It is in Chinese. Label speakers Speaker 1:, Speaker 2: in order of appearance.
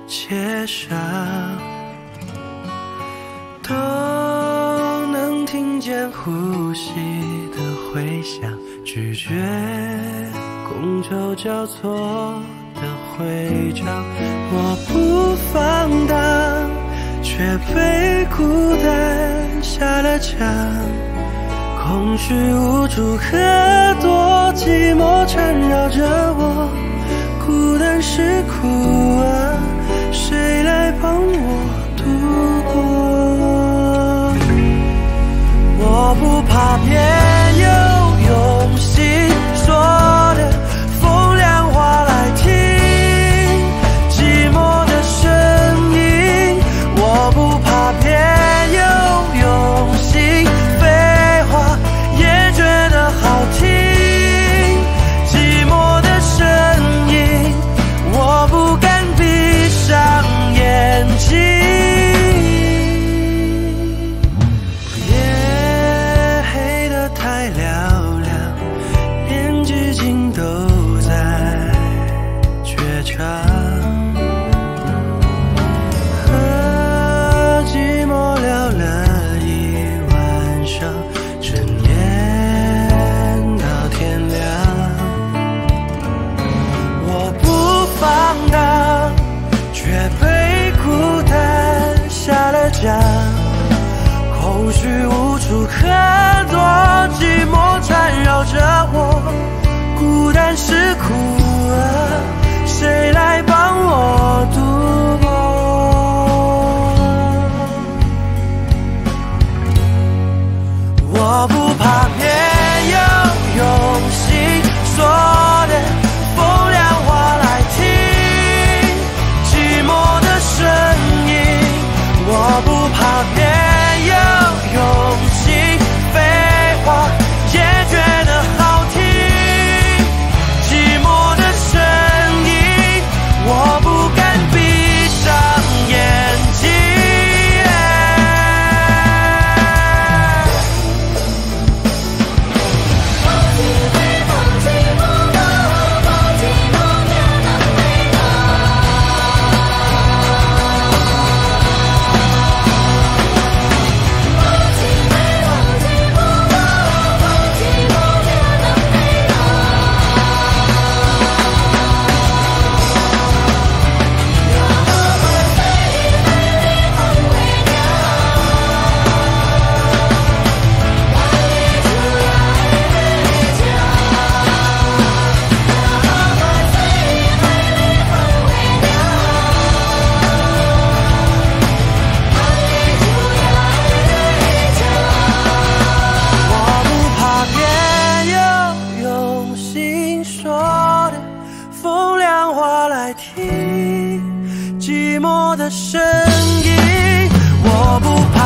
Speaker 1: 街上，都能听见呼吸的回响，拒绝觥筹交错的徽章。我不放荡，却被孤单下了场，空虚无助和多寂寞缠绕着我，孤单是苦啊，谁来帮我度过？我不怕别有用心说的风凉话来听寂寞的声音，我不怕别有用心废话也觉得好听，寂寞的声音我不敢闭上眼睛。夜黑得太嘹亮，连寂静都在绝唱，和寂寞聊了一晚上，整夜到天亮。我不放荡，却被孤单下了掌，空虚无助和多寂寞缠绕着我，孤单是苦啊，谁来帮我度过？我不怕别有用心说的风凉话来听寂寞的声音，我不怕别有用心废话也觉得好听，寂寞的声音我不敢闭上眼睛。风凉话来听寂寞的声音，我不怕